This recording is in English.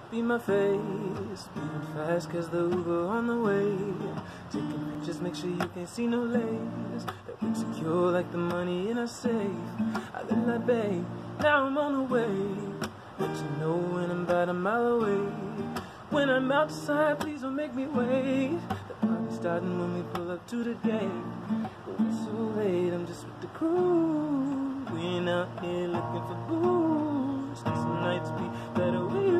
be my face. Moving fast cause the Uber on the way. Taking pictures, make sure you can't see no lace. That we secure like the money in a safe. I live like babe, now I'm on the way. Let you know when I'm about a mile away. When I'm outside, please don't make me wait. The party's starting when we pull up to the gate. But we're so late, I'm just with the crew. We ain't out here looking for booze. Some nights be better with you.